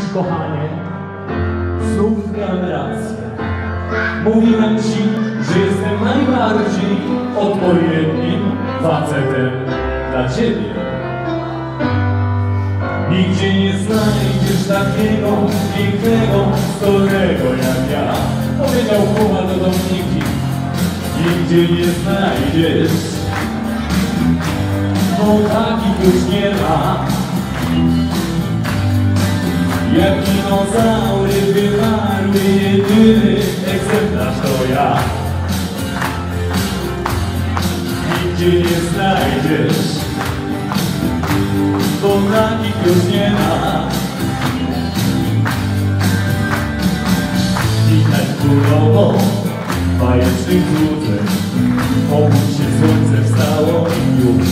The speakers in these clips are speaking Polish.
kochanie, znów miałem rację. Mówiłem ci, że jestem najbardziej odpowiednim facetem dla ciebie. Nigdzie nie znajdziesz takiego pięknego, zdolnego jak ja, powiedział Kuba do Dominiki. Nigdzie nie znajdziesz, bo takich już nie ma. Jak dinozaury wymarły, jedyny egzemplarz to ja. Nigdzie nie znajdziesz, bo takich już nie ma. Widać królową bajecznych złudzeń, obudź się, słońce wstało i już.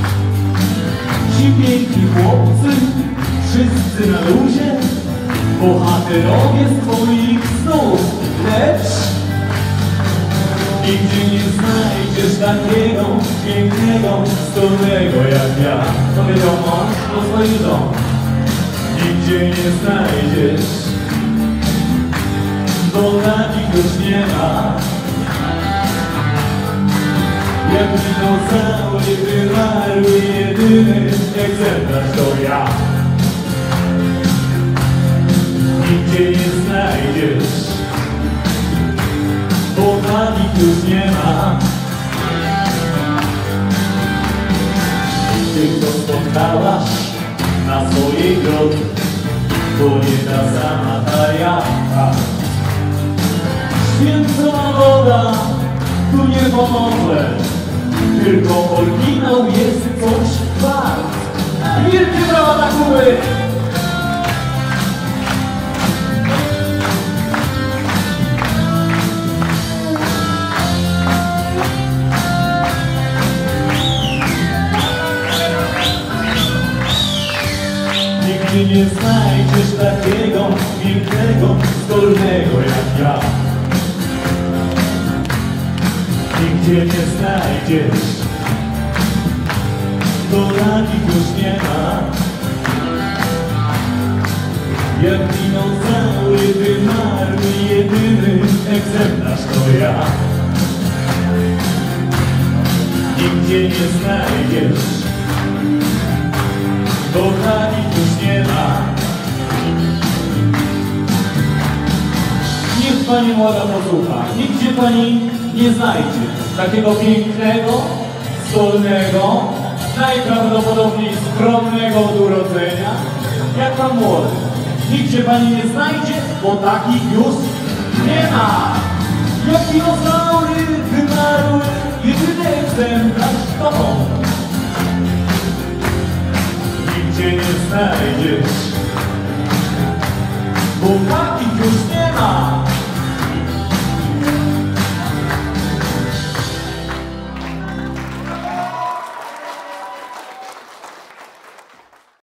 Ci piękni chłopcy, wszyscy na luzie, bohaterowie z twoich snów, lecz nigdzie nie znajdziesz takiego pięknego, zdolnego jak ja, powiedział mąż do swoich żon. Nigdzie nie znajdziesz, bo takich już nie ma. Jak dinozaury wymarły, jedyny egzemplarz to ja. Nigdzie nie znajdziesz, bo takich już nie ma. Ty, kto spotkałaś na swojej drodze, to nie ta sama ta jaka. Święcona woda tu nie pomoże, tylko oryginał jest coś wart. Wielkie brawa dla Kuby! Nigdzie nie znajdziesz takiego pięknego, zdolnego jak ja. Nigdzie nie znajdziesz, bo takich już nie ma. Jak dinozaury wymarły, jedyny egzemplarz to ja. Nigdzie nie znajdziesz, bo takich już nie ma. Niech pani młoda posłucha, nigdzie pani nie znajdzie takiego pięknego, zdolnego, najprawdopodobniej skromnego od urodzenia, jak pan młody. Nigdzie pani nie znajdzie, bo takich już nie ma. Jak dinozaury wymarły, jedyny egzemplarz to on. Nigdzie nie znajdziesz,